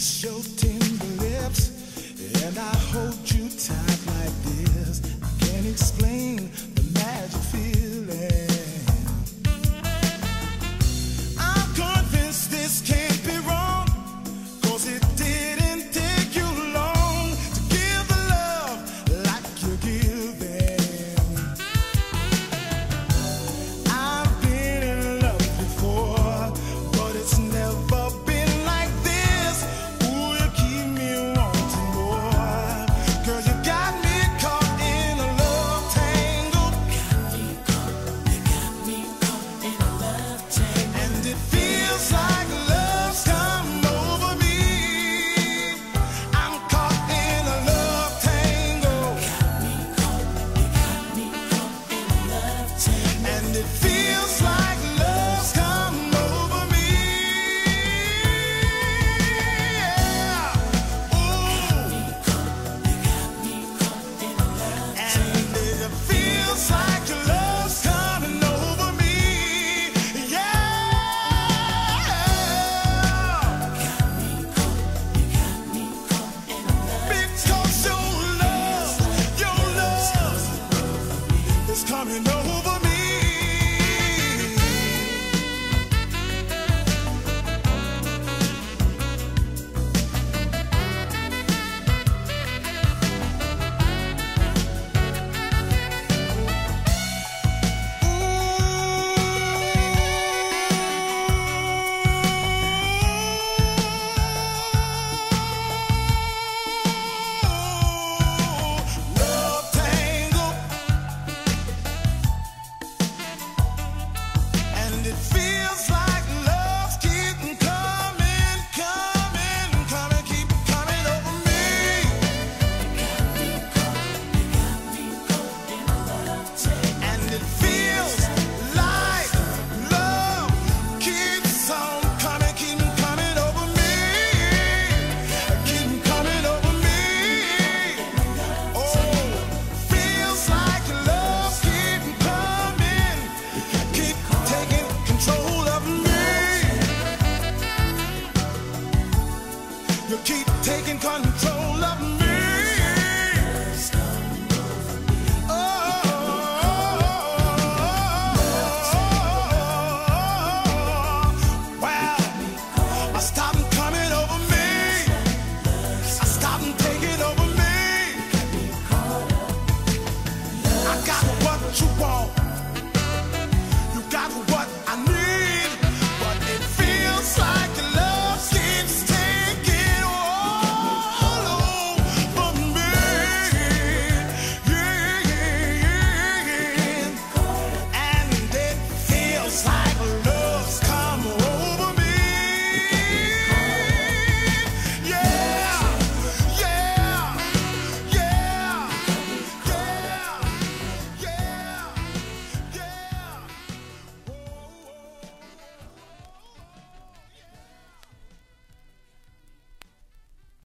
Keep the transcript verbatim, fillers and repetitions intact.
kiss your tender lips, and I hold you tight like this. I can't explain the magic feeling. I'm convinced this can't be wrong, 'cause it didn't take you long to give the love like you're giving. I've been in love before, but it's never been like this. Ooh, you keep me wanting more. Girl, you got me caught in a love tangle. Got me caught, you got me caught in a love tangle. And it feels like love's come over me. I'm caught in a love tangle. Got me caught, you got me caught in a love tangle. And it feels like love's come over me. Yeah. Ooh. And it feels like your love's coming over me. Yeah. Because your love, your love is coming over me. Love tangle, and it feels like love's keeping coming, coming, coming, keep coming over me. And it feels like love keeps on coming, keep coming over me, keep coming over me. Oh, feels like love keep coming, keep taking control of me. You keep taking control of me.